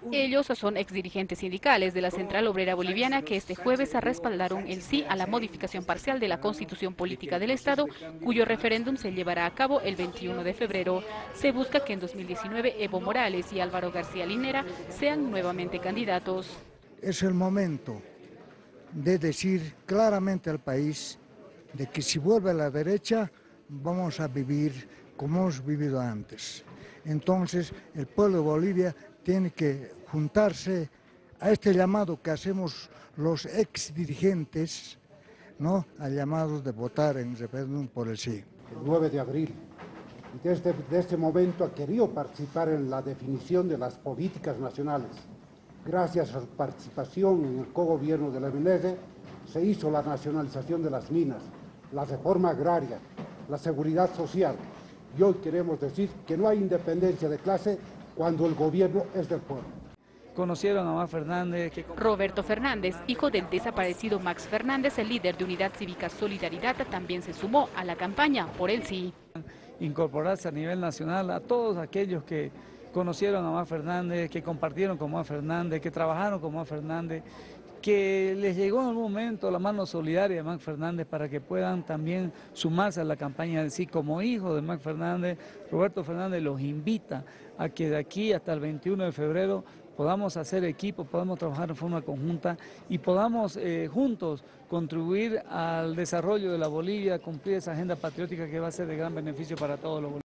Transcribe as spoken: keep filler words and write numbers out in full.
Ellos son exdirigentes sindicales de la Central Obrera Boliviana que este jueves respaldaron el sí a la modificación parcial de la Constitución Política del Estado, cuyo referéndum se llevará a cabo el veintiuno de febrero. Se busca que en dos mil diecinueve Evo Morales y Álvaro García Linera sean nuevamente candidatos. Es el momento de decir claramente al país de que si vuelve a la derecha vamos a vivir como hemos vivido antes. Entonces el pueblo de Bolivia tiene que juntarse a este llamado que hacemos los exdirigentes, ¿no?, al llamado de votar en referéndum por el sí. El nueve de abril, y desde, desde este momento ha querido participar en la definición de las políticas nacionales. Gracias a su participación en el cogobierno de la M N R, se hizo la nacionalización de las minas, la reforma agraria, la seguridad social. Y hoy queremos decir que no hay independencia de clase cuando el gobierno es del pueblo. Conocieron a Max Fernández. Que... Roberto Fernández, hijo del desaparecido Max Fernández, el líder de Unidad Cívica Solidaridad, también se sumó a la campaña por el sí. Incorporarse a nivel nacional a todos aquellos que conocieron a Max Fernández, que compartieron con Max Fernández, que trabajaron con Max Fernández, que les llegó en algún momento la mano solidaria de Max Fernández para que puedan también sumarse a la campaña de sí. Como hijo de Max Fernández, Roberto Fernández los invita a que de aquí hasta el veintiuno de febrero podamos hacer equipo, podamos trabajar en forma conjunta y podamos eh, juntos contribuir al desarrollo de la Bolivia, cumplir esa agenda patriótica que va a ser de gran beneficio para todos los bolivianos.